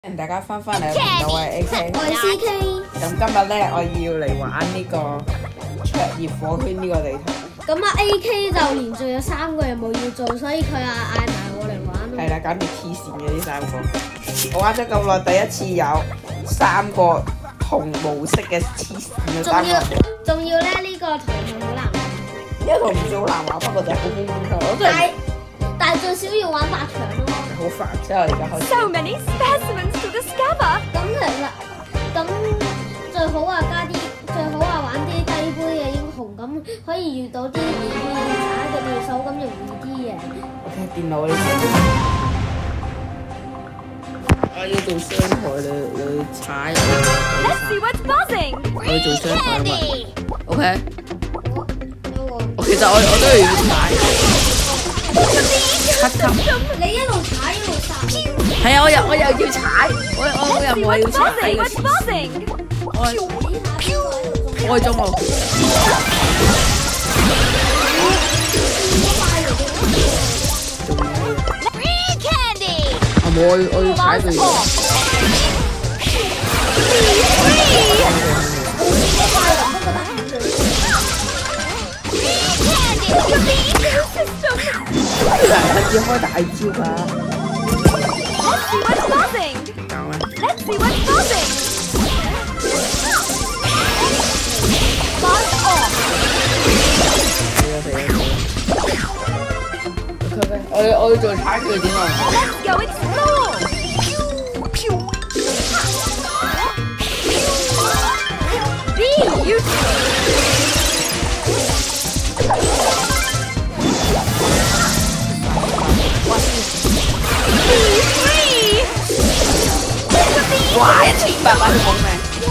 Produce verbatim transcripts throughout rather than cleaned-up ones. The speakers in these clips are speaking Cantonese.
歡迎大家翻返嚟我頻道，我係 A K， 我係 C K。 咁今日咧，我要嚟玩呢個灼熱火圈呢個地圖。 咁啊 A K 就連續有三個任務要做，所以佢啊嗌埋我嚟玩咯。 係啦，簡直黐線嘅呢三個。我玩咗咁耐，第一次有三個同模式嘅黐線嘅三個。仲要仲要咧呢個圖係好難玩。 呢個圖唔算好難玩，不過就係好公公頭。我真係。 但係最少要玩八場咯。 好煩，之後而家開始。 So many specimens to discover。 咁其實咁最好啊加啲最好啊玩啲低杯嘅英雄，咁可以遇到啲易打嘅對手，咁容易啲嘅。 我睇電腦呢我要做雙台你你踩。 Let's see what's buzzing。 我要做雙台啊嘛。OK。 我其實我我都要踩。七級， 你一路踩一路殺。 係啊，我又我又要踩，我我我又冇話要踩嘅。我開中路。我冇，我我要踩佢。佢要開大招㗎。 Let's see what's buzzing。Buzz off。 我要我要做踩佢點啊 ？Let's go explore。Be you。 哇！一千八百佢冇命。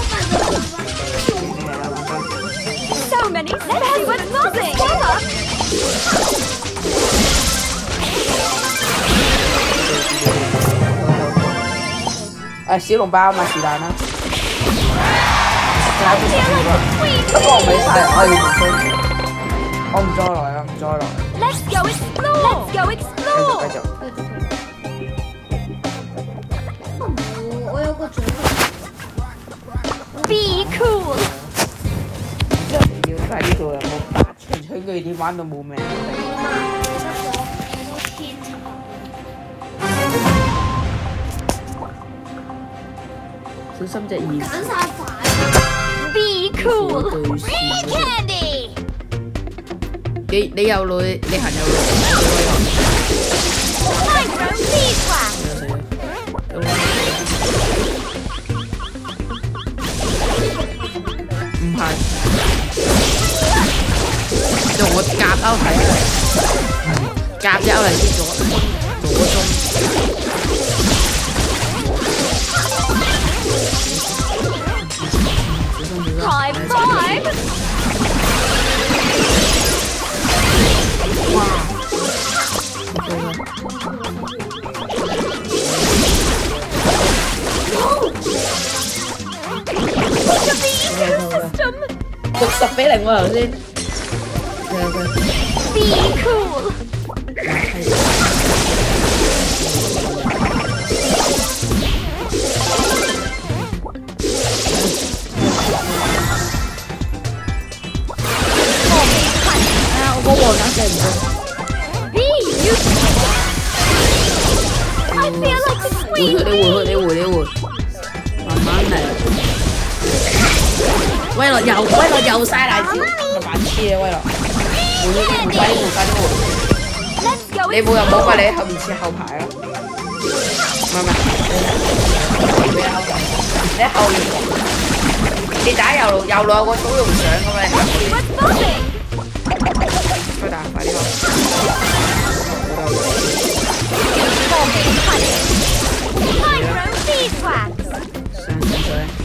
So many specimens buzzing。 誒小籠包嘛，是但啦。不過我未晒，我要唔追，我唔再來啦，唔再來。 Let's go explore。Let's go explore。 繼續繼續。 我有個獎。 Be cool。 要快啲做人冇八場，吹佢點玩到冇命。小心隻耳。 揀晒牌。 Be cool。Free candy。 你你右路，你行右路。 Micro beeswax。 唔係，就我夾歐睇啊，夾隻歐嚟先左左中。 High five。 哇！六十比零喎頭先。 Be cool。 啊！我個黃眼射唔到。 Be you。I feel like the 回 queen。 去你回去你回你回，慢慢嚟。威樂又威樂又嘥大招，咪白痴啊威樂！回去快啲回快啲回！你冇又冇怪你後面切後排咯，唔係唔係，你後排，你後面，你打右路右路有個草用上㗎嘛，你後面，快打快啲喎！上上水。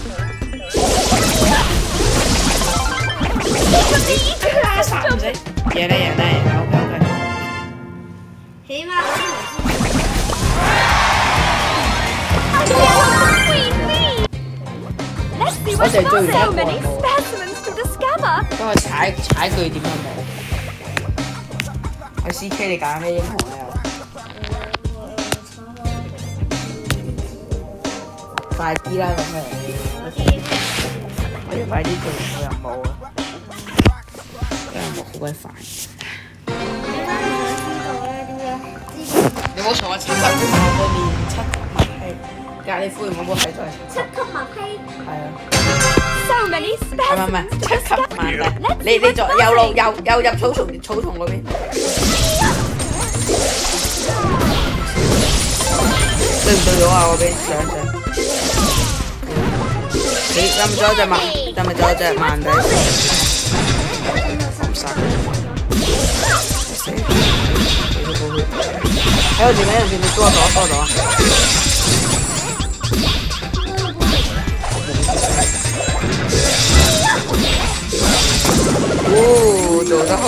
贏啦贏啦贏啦 ，OK OK。 起碼我哋做完一個喎。幫我踩踩佢點樣冇？我 C K 你揀咩英雄咧？ 快啲啦咁樣，我要快啲做個任務啊！個任務好鬼煩。你冇同我七級對面七級默契，隔離灰我冇睇在。 七級默契。 係啊。 So many 唔係唔係， specimens. 七級慢低。你你左右路右右入草叢草叢嗰邊。對唔對到啊？嗰邊上上。你有冇咗隻慢？有冇咗隻慢底？唔殺佢。死！喺度前面，喺度前面，多咗多咗。哦，做得好。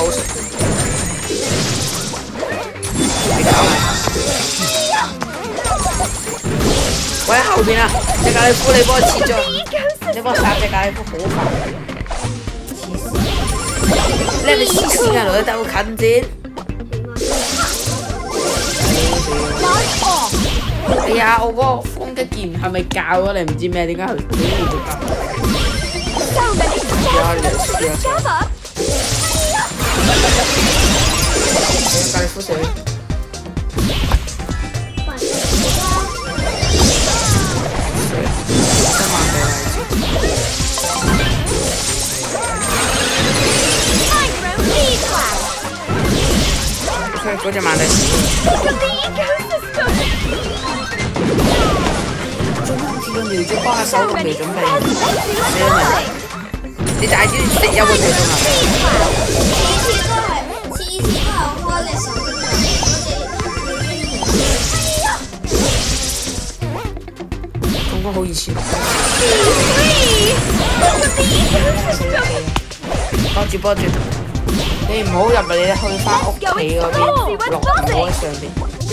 你搞咩？我喺後邊啊！隻咖喱夫，你幫我切咗，你幫我殺隻咖喱夫好煩。黐線！你係咪黐線啊？女仔好近戰。哎呀，我嗰個攻擊劍係咪教咗你？唔知咩？點解佢點解會教？咖喱夫死。嗰隻慢地，個苗子幫下手都未準備，你明？你大招食有冇條中啊？ 次次都係，次次都係開隻手咁講好意思。幫住幫住。你唔好入嚟，你去翻屋企嗰邊落唔好喺上邊。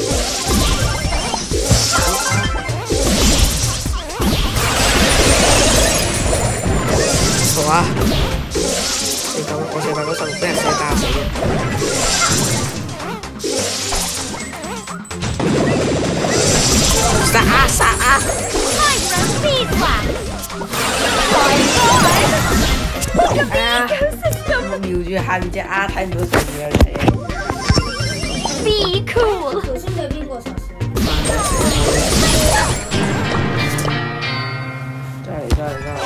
好啊！四百我四百九十六俾人射打死嘅。殺啊殺啊！啊！我瞄住下面隻鴨睇唔到上面有嘢。 Be cool. 頭先對邊個殺死？ 再嚟再嚟再嚟！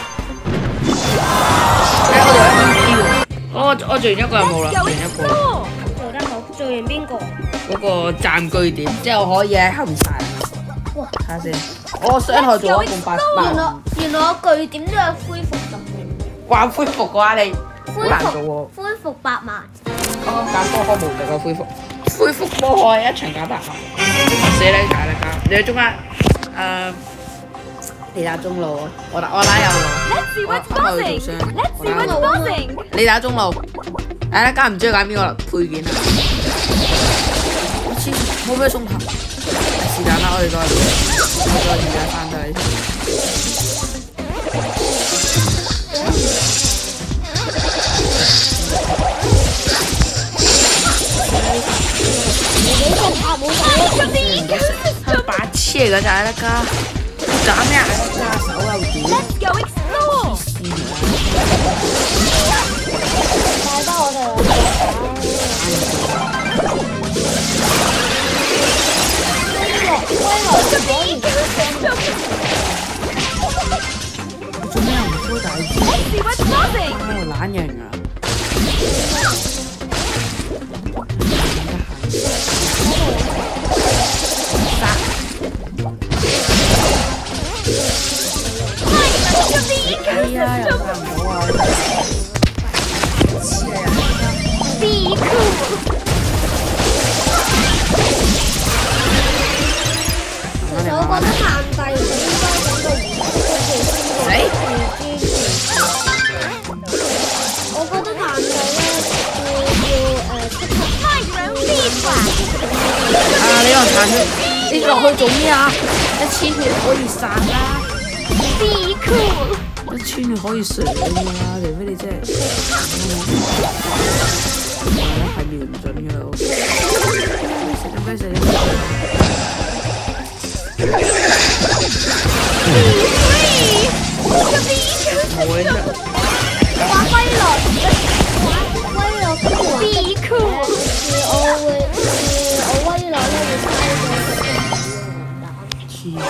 哎，我做緊 P 喎，我我做完一個任務啦，做完一個。 做得好，做完邊個？ 嗰個佔據點，即係我可以喺後面殺人。 哇！ 睇下先，我傷害做一共八原來百。 原來我據點都有恢復咁嘅。 話恢復嘅話，你好難做喎。 恢復八萬。 哦，揀科科無敵嘅恢復，恢復波可一場揀八萬。死你解啦家！你喺中間，誒，你打中路，我打我打右路。我我去做傷，我打右路。你打中路。係啦，家唔知揀邊個啦？配件啊！黐冇咩送頭。是但啦，我哋再我再而家翻到嚟。白痴嚟㗎咋得㗎？斬咩啊？手又短。 帶得我哋做咩唔開大招？哦，懶型啊！哎呀，又殺唔到啊！黐啊！Be cool。 其實我覺得限帝應該講到而家我覺得限帝咧要要誒七級。 啊！你落殘血，你落去做咩啊？一千血可以殺啦。 Be cool. 一千血可以上㗎嘛？除非你真係，係瞄唔準㗎啦。食咗咩食咗？ 會出。 玩威樂，玩威樂跟住玩 Be cool。 我會我威樂咧會嘥咗個黐。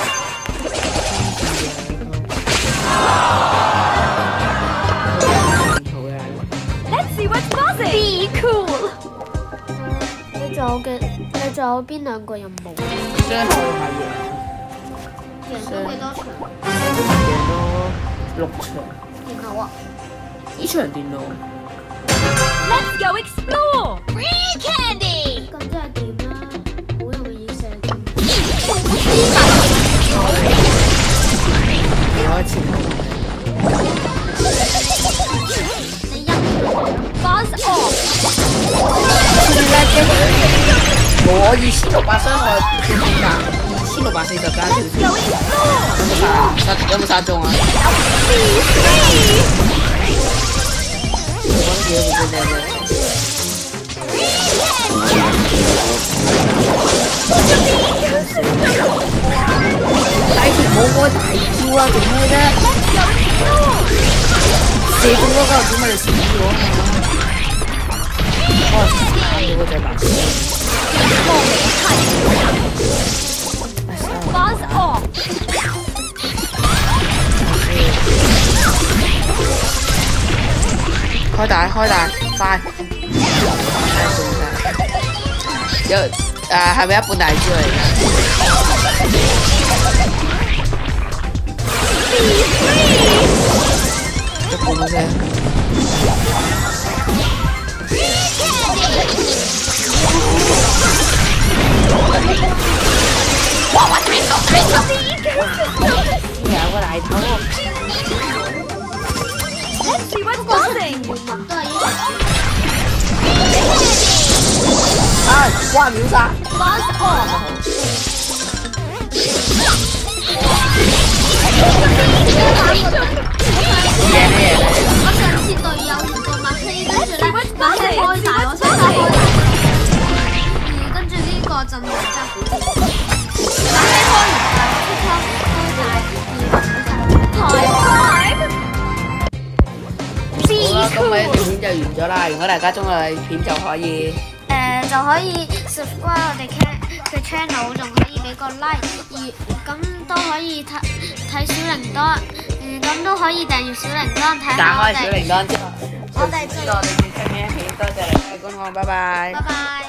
Let's see what's buzzing。Be cool。 你仲有嘅，你仲有邊兩個任務？ 最後係贏咗幾多場？ 贏咗六場。 電腦啊！ 呢場電腦。 Let's go explore。Free candy。 咁真係掂啦，好容易射中。 你開始。 你一 Buzz off。 我二千六百傷害跳點㗎？二千六百四十加跳跳。有冇殺？殺有冇殺中啊？我揾幾多個啫？大條冇開大招啊！做咩啫？射中嗰個點解你死咗啊？我死咗嗰隻白色。 Buzz off。 開大開大快！有誒係咪一半大招嚟㗎？一半啫。哇！我睇到睇到，有個大頭。 Let's see what's buzzing。 都係一啊！哇！秒殺 Buzz off。 贏咩嘢？ 我上次隊友用個麥希，跟住咧麥希開大，我想開大。跟住呢個陣容真係好啲。麥希開完大，我即刻開大。 好啦，咁我呢條片就完咗啦。如果大家中意片就可以誒就可以 subscribe 我哋嘅 channel， 仲可以俾個 like， 而咁都可以睇睇小鈴鐺，嗯咁都可以訂閱小鈴鐺睇下我打開小鈴哋。 鐺之後， 我哋知道我哋最新嘅一片。多謝你嘅觀看，拜拜。 拜拜。